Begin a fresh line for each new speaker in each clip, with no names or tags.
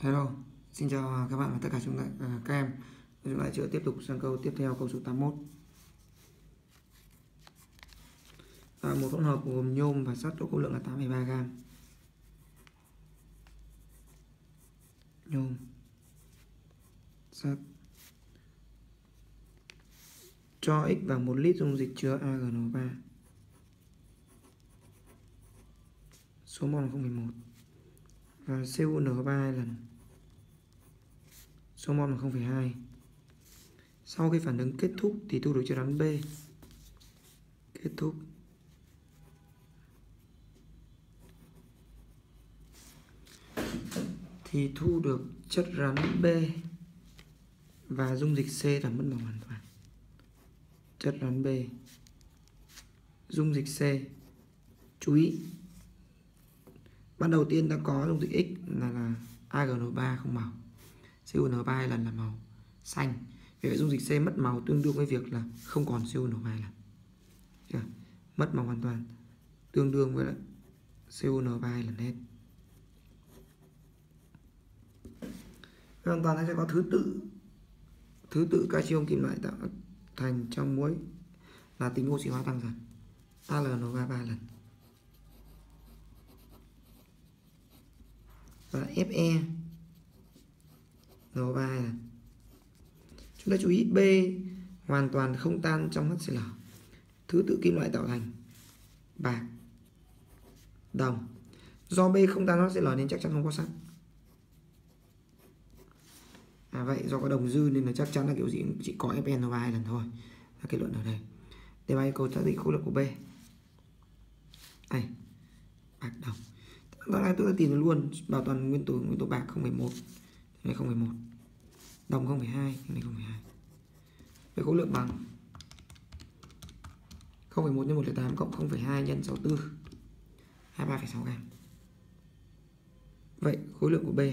Hello, xin chào các bạn và tất cả các em. Chúng ta sẽ tiếp tục sang câu tiếp theo, câu số 81. Một hỗn hợp gồm nhôm và sắt có khối lượng là 8,3 gam. Nhôm, sắt. Cho x vào 1 lít dung dịch chứa AgNO3. Số mol là 0,1 và CuNO3 2 lần. Số mol là 0,2. Sau khi phản ứng kết thúc thì thu được chất rắn B. Kết thúc. Thì thu được chất rắn B và dung dịch C là mất màu hoàn toàn. Chất rắn B, dung dịch C. Chú ý, ban đầu tiên ta có dung dịch X là AgNO3 không màu, CuNO3 2 lần là màu xanh. Vì vậy dung dịch C mất màu tương đương với việc là không còn CuNO3 2 lần. Mất màu hoàn toàn tương đương với lại CuNO3 2 lần hết. Hoàn toàn nó sẽ có thứ tự calcium kim loại tạo thành trong muối là tính oxy hóa tăng dần. AlNO3 3 lần và Fe NO3 2 lần. Chúng ta chú ý B hoàn toàn không tan trong HCl. Thứ tự kim loại tạo thành bạc, đồng. Do B không tan HCl nên chắc chắn không có sắt. Vậy do có đồng dư nên là chắc chắn là kiểu gì chỉ có FeNO3 2 lần thôi. Là kết luận ở đây. Đề bài yêu cầu xác định khối lượng của B. Đây, bạc đồng. Đó là tôi đã tìm được luôn bảo toàn nguyên tố bạc 0,1, này 0,1, đồng 0,2, này 0,2. Với khối lượng bằng 0,1 nhân 1,8 cộng 0,2 nhân 64, 23,6 gam. Vậy khối lượng của B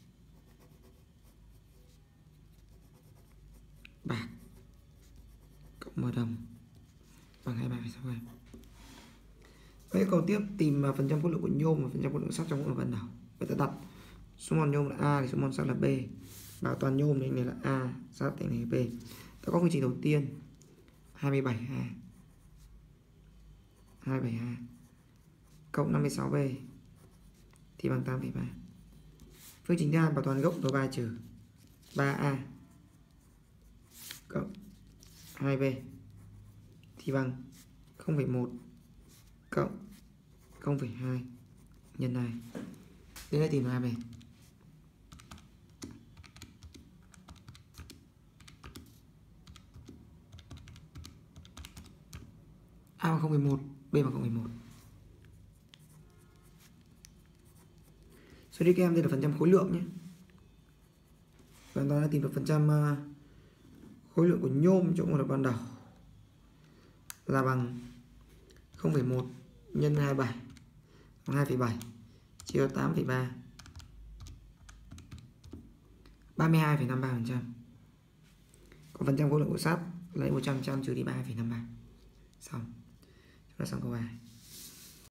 bạc cộng M đồng bằng 23,6 gam. Vậy câu tiếp tìm phần trăm khối lượng của nhôm và phần trăm khối lượng sắt trong hỗn hợp ban đầu. Vậy ta đặt số mol nhôm là A thì số mol sắt là B. Bảo toàn nhôm thì này là A, sắt thì này là B. Ta có phương trình đầu tiên 27A 272 cộng 56B thì bằng 8,3. Phương trình thứ hai bảo toàn gốc NO3 trừ 3A cộng 2B thì bằng 0,1 cộng 0,2 nhân 2. Đến đây tìm được AB. A bằng 0,1, B bằng 0,1. Sau đây các em đây là phần trăm khối lượng nhé. Và chúng ta đã tìm được phần trăm khối lượng của nhôm trong hỗn hợp ban đầu là bằng 0,1 nhân 27 bằng 2,7 chia 8,3 32,53%. Còn phần trăm khối lượng của sắt lấy 100% trừ đi 3,53. Xong. Chúng ta xong câu 3.